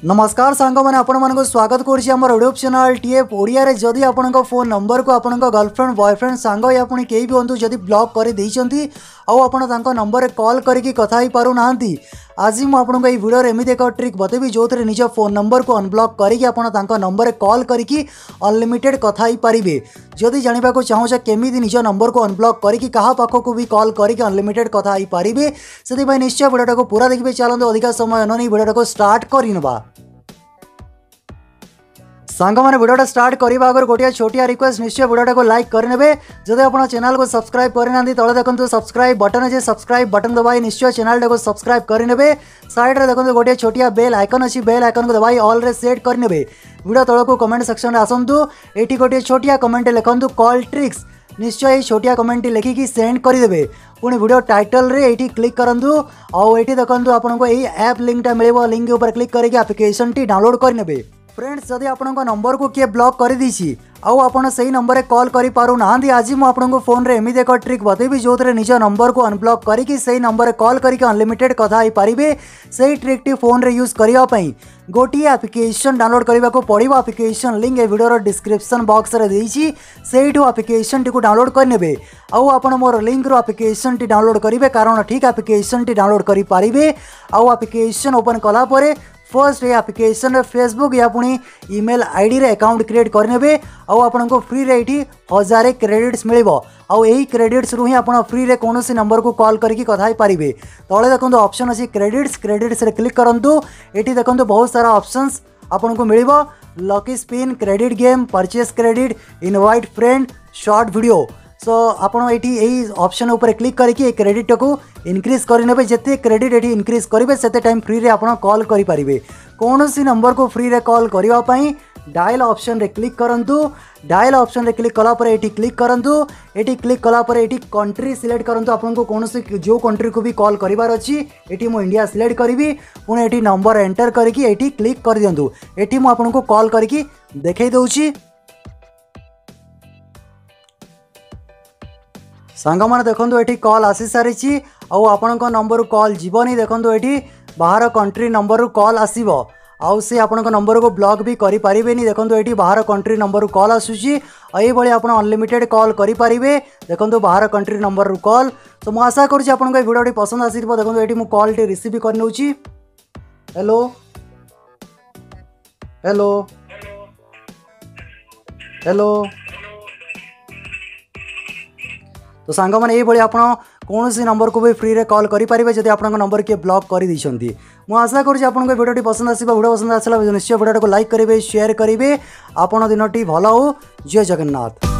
नमस्कार सांग मैंने आपण मानक स्वागत करुँच आम यूट्यूब चैनल टीएफ ओडिया रे। जदि आपण फोन नंबर को आपण गर्लफ्रेंड बॉयफ्रेंड सांग या पुणी कहीं भी हूँ जदि ब्लॉक कर देइछंती आउ आपण तांको नंबर कॉल करके कथा ही पारु नाहंती। आज मुझे आपको ये वीडियो एमती एक ट्रिक बतेबी जो थे निज फोन नंबर को अनब्लॉक करके आपण तांको नंबर कॉल करके अनलिमिटेड कथा ही पारिबे। जदि जानिबा को चाहूछ केमी निज नंबर को अनब्लॉक करके कहा पाखक भी कॉल करके अनलिमिटेड कथा ही पारिबे से निश्चय वीडियोटा को पूरा देखिए। चलते अधिक समय न नहीं वीडियोटा को स्टार्ट करनवा। सांग मैंने वीडियोटा स्टार्ट करने आगे गोटे छोटिया रिक्वेस्ट निश्चय वीडियोटा को लाइक करने। जब आप चैनल को सब्सक्राइब करना तले देखो सब्सक्राइब बटन अच्छे सब्सक्राइब बटन दबाई निश्चय चैनल को सब्सक्राइब करने। साइड रे देखो गोटे छोटिया बेल आइकन अच्छी बेल आइकन को दबाई ऑल रे सेट करने। वीडियो तल को कमेंट सेक्शन में आसतु ये गोटे छोटिया कमेंट लिखु कॉल ट्रिक्स निश्चय छोटिया कमेंट लिखिकी सेंड करदे। पुणी वीडियो टाइटल रे ये क्लिक करूँ आउ ये देखो आपको यही ऐप लिंकटा मिले लिंक ऊपर क्लिक करके एप्लिकेशन टी डाउनलोड करने। फ्रेंड्स जदि आपण नंबर को किए ब्लॉक कर दी आउ आपण से नंबर कॉल करि पारु नाहंती आज मु आपनको फोन रे एमिति एक ट्रिक बतेबी जो थे निज नंबर को अनब्लॉक करके से नंबर कॉल करके अनलिमिटेड कथा ही पारिबे। से ट्रिक टी फोन रे यूज करिया पई गोटिए एप्लिकेशन डाउनलोड करने को पड़ो। एप्लिकेशन लिंक ए वीडियो डिस्क्रिप्शन बॉक्स रे देइछि सेइठु एप्लिकेशन टी को डाउनलोड करनेबे। आउ आपण मोर लिंक रो एप्लिकेशन टी डाउनलोड करिवे कारण ठीक एप्लिकेशन टी डाउनलोड करि पारिबे। आउ एप्लिकेशन ओपन कला परे फर्स्ट ये एप्लिकेशन फेसबुक या पुणी ईमेल आईडी रे अकाउंट क्रिएट करने आउ आपको फ्री रे 1000 क्रेडिट्स मिलिबो। आउ यही क्रेडिट्स रु ही आपण फ्री रे कौन नंबर को कॉल करके कथा ही पारिबे। तले देखो ऑप्शन अच्छी क्रेडिट्स रे क्लिक करंतु एठी देखो बहुत सारा ऑप्शंस आपन को मिलिबो। Lucky spin credit game purchase credit invite friend short video. So आपड़ ये ऑप्शन ऊपर क्लिक करके क्रेडिट को इनक्रीज करने जिते क्रेडिट ये इनक्रीज करेंगे से टाइम फ्री रे आप कॉल करेंगे। कौन सी नंबर को फ्री रे कॉल करने डायल ऑप्शन रे क्लिक करंतु। डायल ऑप्शन रे क्लिक कलापर ये क्लिक करंतु। ये क्लिक कलापर ये कंट्री सिलेक्ट करंतु। आपको कौन सी जो कंट्री को भी कॉल करार अच्छी ये मु इंडिया सिलेक्ट करी पुणी ये नंबर एंटर करके ये क्लिक कर दिंतु। ये मुझे कॉल करके देखई दउछि। सांग मैंने देखो ये कॉल आसी सारी आपण नंबर कॉल जीवनी देखो ये बाहर कंट्री नंबर कॉल आसो आउ से आपण नंबर को ब्लॉक भी करें। देखो ये बाहर कंट्री नंबर कॉल आसूसी ये आप अनलिमिटेड कॉल करेंगे। देखो बाहर कंट्री नंबर कॉल। तो मुझे आशा करुँच आपको वीडियो पसंद आसी। देखो ये मुझे कॉल टी रिसीव कर नौची। Hello hello hello. तो सांग मैंने ये आप कौन सी नंबर को भी फ्री रे कॉल करेंगे जब आप नंबर किए ब्लॉक कर दी। मुझे आशा करुँच आपको वीडियो पसंद आस। वीडियो पसंद आसला निश्चय वीडियो को लाइक करेंगे शेयर करेंगे। आपण दिन टी भल हो। जय जगन्नाथ।